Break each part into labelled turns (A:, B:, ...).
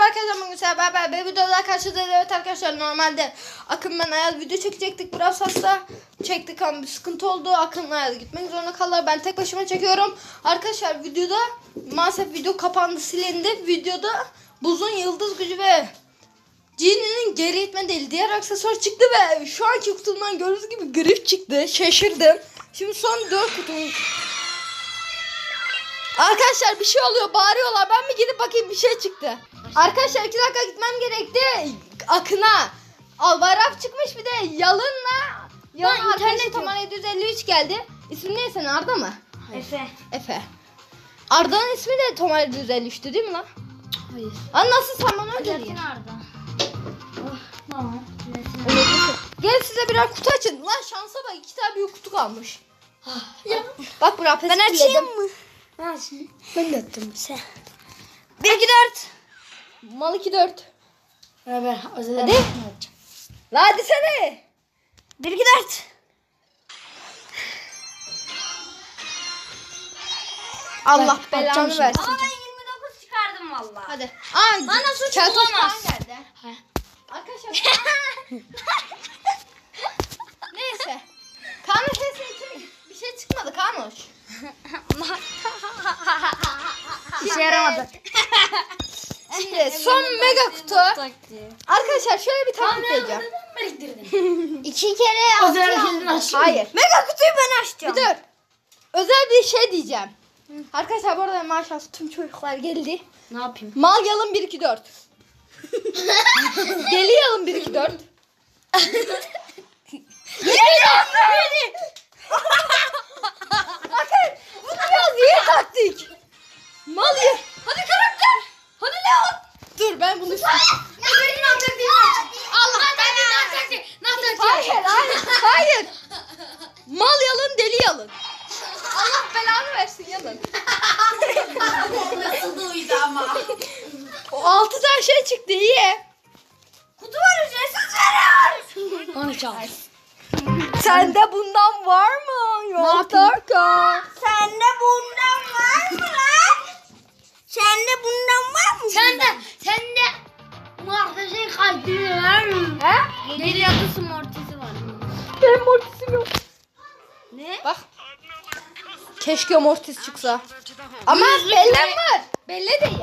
A: arkadaşlar, bugün sizlerle beraber bir videoda karşınızdayız. Evet arkadaşlar, normalde Akın ben Ayaz video çekecektik. Biraz hasta çektik ama bir sıkıntı oldu. Akın'la Ayaz gitmek zorunda kaldılar. Ben tek başıma çekiyorum. Arkadaşlar videoda maalesef video kapandı, silindi. Videoda buzun yıldız gücü ve Genie'nin geri itme değil diğer aksesuar çıktı ve şu anki kutumdan gördüğünüz gibi grif çıktı. Şaşırdım. Şimdi son 4 kutum. Arkadaşlar bir şey oluyor, bağırıyorlar. Ben bir gidip bakayım, bir şey çıktı. Arkadaşlar 2 dakika gitmem gerekti. Akın'a Albayrak çıkmış, bir de Yalın'la arkadaşı Tamam 753 geldi. İsmi ne senin, Arda mı?
B: Efe.
A: Efe. Arda'nın ismi de Tomar 753'tü değil mi lan?
B: Hayır.
A: Lan nasıl, sen bana öyle diyorsun?
B: Arda. Tamam.
A: Gel size birer kutu açın. Lan şansa bak, 2 tane büyük kutu kalmış. Bak buraya pes.
B: Ben açayım mı? Ben de attım. Sen.
A: 1 2 4. Mal 2 4.
B: Beraber özel
A: Hadi. La hadi sene.
B: 1 2 4.
A: Allah
B: Ben
A: belanı
B: açacağım
A: versin.
B: şimdi.
C: Ama ben 29 çıkardım valla.
A: Hadi. Aa,
C: Bana suç
A: keltoş
C: bulamaz.
A: falan geldi. Arkadaşlar. Neyse. Kanuş sesi için bir şey çıkmadı Kanuş.
B: İşe yaramadı.
A: Şimdi son mega kutu. Arkadaşlar şöyle bir taktik edeceğim.
C: 2 kere
B: Özel kilidini açayım.
A: Hayır.
C: Mega kutuyu ben açacağım.
A: Bir dur. Özel bir şey diyeceğim. Arkadaşlar bu arada maşallah tüm çocuklar geldi.
B: Ne yapayım?
A: Mal yalın 1 2 4. Deli yalın 1 2 4. Bakın bu biraz iyi taktik. Mal ye. Hadi karakter. Hadi Leon. Dur ben bunu
C: Allah ben de nasıl
A: Hayır. Mal yalın, deli yalın. Allah belanı versin yalın.
C: nasıl duydu ama.
A: O 6 tane şey çıktı, iyi.
C: Kutu var ücretsiz veriyor.
B: Konuşalım.
A: Sende bundan var mı? Yok Tarkan.
C: Sende bundan var mı lan? Sende bundan var mı?
B: Sende muhteşem kalbini var mı?
A: He?
B: Geri yatısı mortisi var mı?
A: Benim mortisim yok.
B: Ne?
A: Bak. Keşke mortis çıksa. Ama bellem var. Belle değil.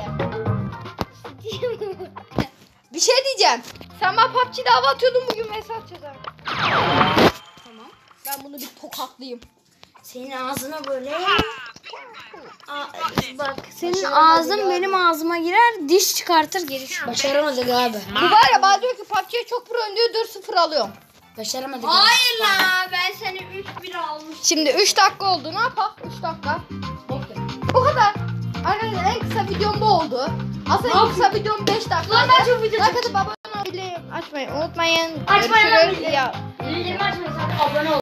A: Bir şey diyeceğim. Sen bana PUBG'de hava atıyordun, bugün mesaj çözer.
B: Tamam.
A: Ben bunu bir tokatlayayım.
B: Senin ağzına böyle. Bak senin ağzın benim ağzıma girer, diş çıkartır geri çıkar. Başaramadık abi.
A: Bu var ya, bana diyor ki PUBG'ye çok pro diyor, 4-0 alıyorum.
B: Başaramadık.
C: Hayır lan ben seni 3-1 almıştım.
A: Şimdi 3 dakika oldu, ne yapalım? 3 dakika. Bu kadar. Arkadaşlar en kısa videom bu oldu. Aslında en kısa videom 5 dakika.
B: Lan ben çok video
A: Arkadaşlar abone olmayı açmayı unutmayın.
B: Açmayın lan
A: Görüşürüz.
B: bildirim.
A: Ya.
B: Bildirim açmayın, abone ol.